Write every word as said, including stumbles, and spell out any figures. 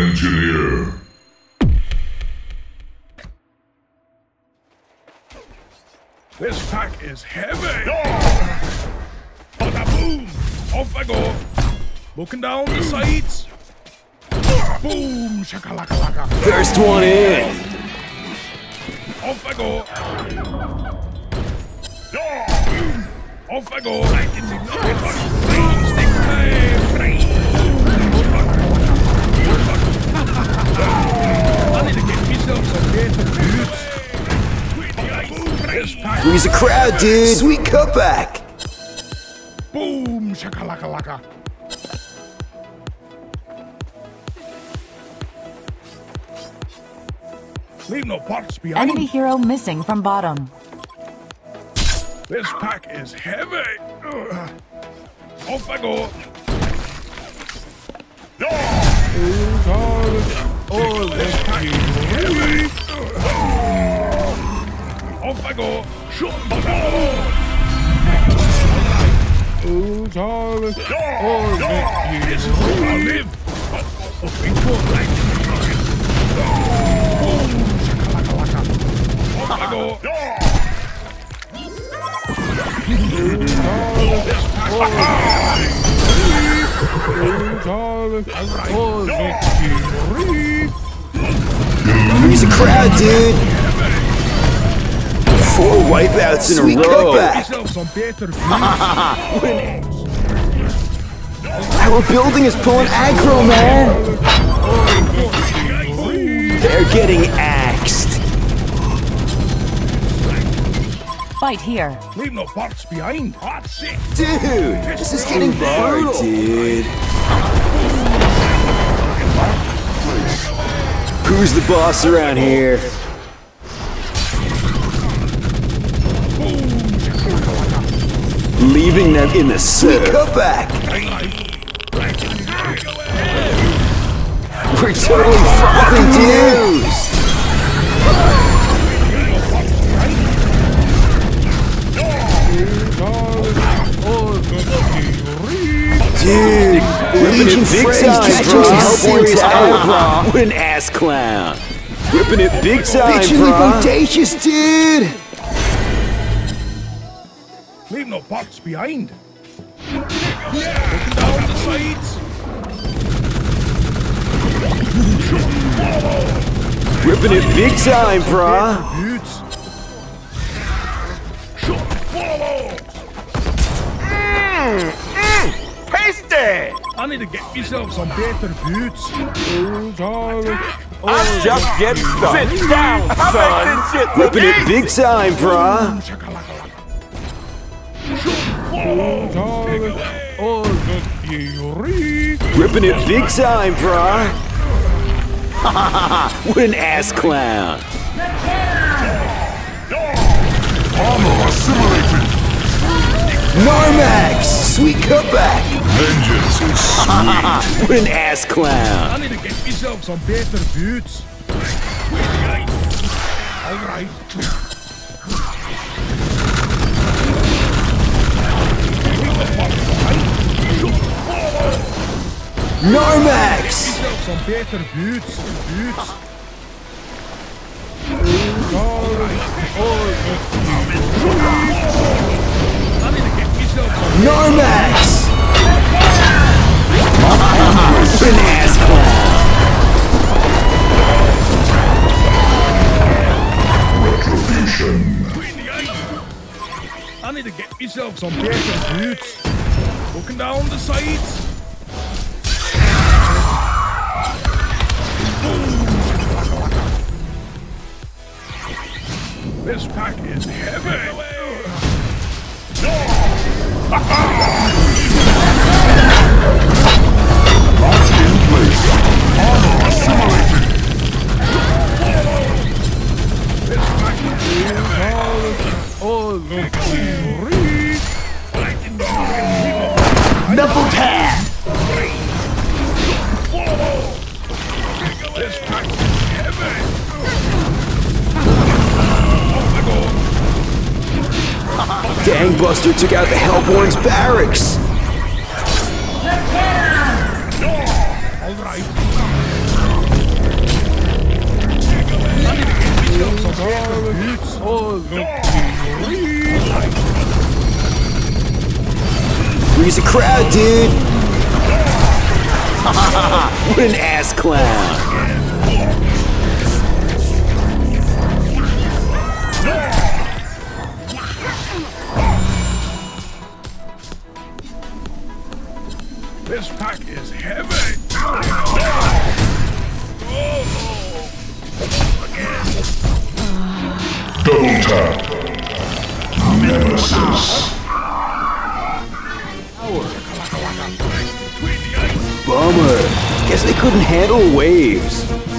Engineer. This pack is heavy. Bada boom! Off I go. Looking down the sides. Boom! Shakalaka laka. First one in. Off I go. Off I go. Right in the nose. Stick time. I need to get myself some better boots. He's a crowd, dude. Sweet cutback. Boom! Shakalaka laka. Leave no parts behind. Enemy hero missing from bottom. This pack is heavy. Ugh. Off I go. Oh, this pack is heavy. Ugh. Off I go. Shoot my Oh, darling. Oh, this is where I live. Off we go. Off I go. He's a crowd, dude. Four wipeouts in Sweet a row. Our building is pulling aggro, man. They're getting axed. Fight here. Leave no parts behind. Hot shit. Dude, this is getting brutal. Dude. Who's the boss around here? Leaving them in the surf. Cutback. We're totally frothing dudes. Dude, ripping it big time, bro. Serious hour, bro. What an ass clown. Ripping it big time, bro. Bodacious, dude. Leave no parts behind. Looking down the sides. Ripping it big time, bro. Mm, mm, tasty! I need to get myself some better boots. Oh, darling. I'm just getting started. Sit down, son. Ripping it big time, bro. Ripping it big time, bro. What an ass clown. Armor assimilated. Narmax, sweet cutback. Vengeance is sweet. What an ass clown. I need to get myself some better boots. All right. Narmax. Some better boots. Boots. Narmax. An ass clown. Retribution. I need to get myself some better boots. Looking down the sides. This pack is heavy. Locked in place. Armor assimilated. This pack is heavy. Oh, look. Double tap. This pack is heavy. Gangbuster took out the Hellborn's barracks. All right. He's a crowd, dude. What an ass clown. This pack is heavy. Double tap. Nemesis. Bummer. Guess they couldn't handle waves.